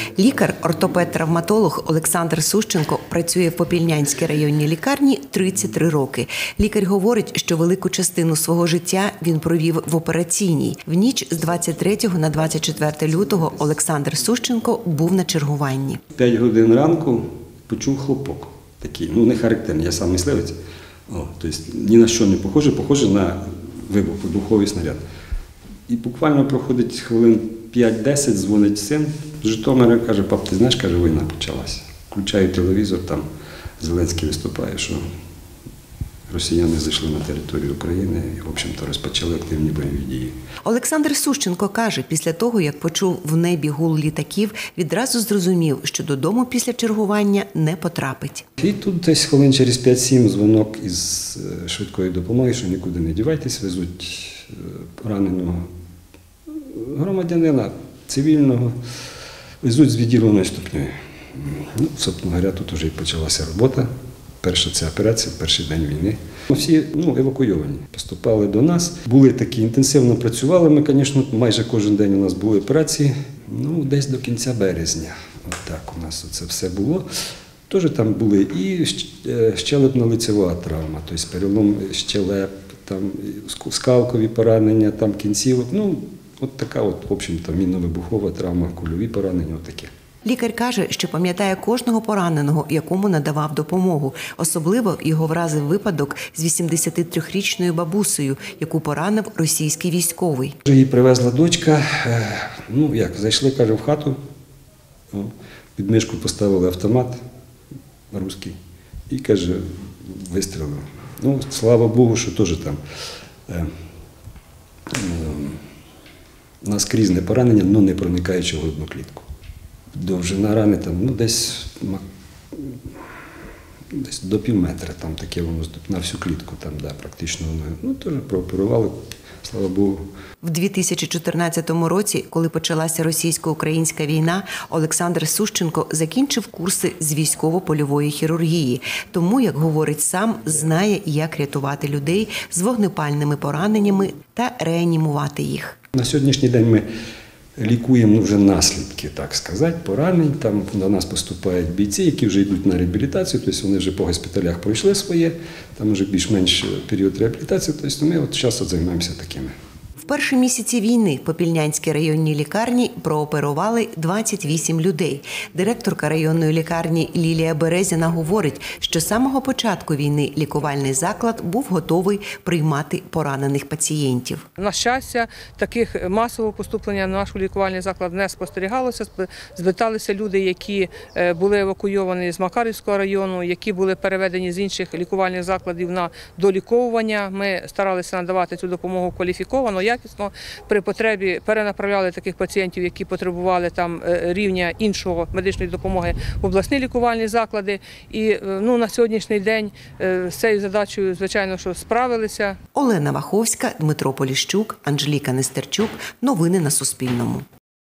Лікар-ортопед-травматолог Олександр Сущенко працює в Попільнянській районній лікарні 33 роки. Лікар говорить, що велику частину свого життя він провів в операційній. В ніч з 23 на 24 лютого Олександр Сущенко був на чергуванні. 5 годин ранку почув хлопок. Такий, не характерний, я сам мисливець. Тобто ні на що не похоже на вибуховий снаряд. І буквально проходить хвилин 5-10, дзвонить син з Житомира, каже: пап, ти знаєш, каже, війна почалася. Включаю телевізор, там Зеленський виступає, що росіяни зайшли на територію України і, в общем-то, розпочали активні бойові дії. Олександр Сущенко каже, після того, як почув в небі гул літаків, відразу зрозумів, що додому після чергування не потрапить. І тут десь хвилин через 5-7 дзвонок із швидкої допомоги, що нікуди не дівайтесь, везуть пораненого громадянина, цивільного, везуть з відділеною ступнею. Собственно говоря, тут вже і почалася робота. Перша ця операція, перший день війни. Всі евакуйовані, поступали до нас. Були такі, інтенсивно працювали ми, звісно, майже кожен день у нас були операції. Десь до кінця березня. Отак у нас це все було. Теж там були і щелепно-лицева травма, тобто перелом щелеп, там скалкові поранення, там кінцівок. От така, в общем-то, мінно-вибухова травма, кульові поранення, отакі. Лікар каже, що пам'ятає кожного пораненого, якому надавав допомогу. Особливо його вразив випадок з 83-річною бабусею, яку поранив російський військовий. Її привезла дочка, зайшли, каже, в хату, під мишку поставили автомат русський і, каже, вистрілили. Слава Богу, що теж там наскрізне поранення, але не проникаючи в грудну клітку. Довжина рани десь до півметра, там таке воно на всю клітку, практично. Теж прооперували, слава Богу. В 2014 році, коли почалася російсько-українська війна, Олександр Сущенко закінчив курси з військово-польової хірургії. Тому, як говорить сам, знає, як рятувати людей з вогнепальними пораненнями та реанімувати їх. На сьогоднішній день ми лікуємо вже наслідки, так сказати, поранень. Там до нас поступають бійці, які вже йдуть на реабілітацію, тобто вони вже по госпіталях пройшли своє, там вже більш-менш період реабілітації, тобто ми зараз займаємося такими. В перші місяці війни в Попільнянській районній лікарні прооперували 28 людей. Директорка районної лікарні Лілія Березіна говорить, що з самого початку війни лікувальний заклад був готовий приймати поранених пацієнтів. На щастя, таких масового поступлення на наш лікувальний заклад не спостерігалося. Зверталися люди, які були евакуйовані з Макарівського району, які були переведені з інших лікувальних закладів на доліковування. Ми старалися надавати цю допомогу кваліфіковано, якісно. При потребі перенаправляли таких пацієнтів, які потребували там рівня іншого медичної допомоги в обласні лікувальні заклади. І на сьогоднішній день з цією задачею, звичайно, що справилися. Олена Ваховська, Дмитро Поліщук, Анжеліка Нестерчук. Новини на Суспільному.